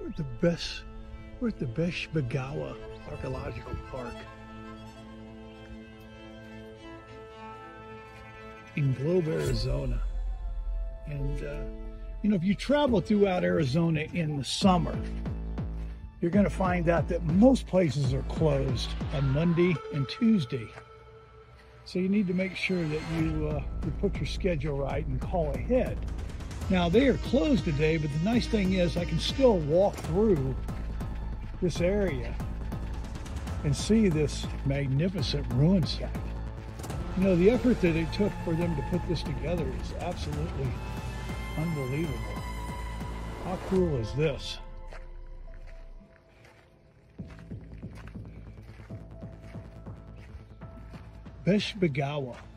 We're at the Besh Gowah Archaeological Park in Globe, Arizona. And you know, if you travel throughout Arizona in the summer, you're going to find out that most places are closed on Monday and Tuesday. So you need to make sure that you put your schedule right and call ahead. Now, they are closed today, but the nice thing is I can still walk through this area and see this magnificent ruin site. You know, the effort that it took for them to put this together is absolutely unbelievable. How cool is this? Besh Gowah.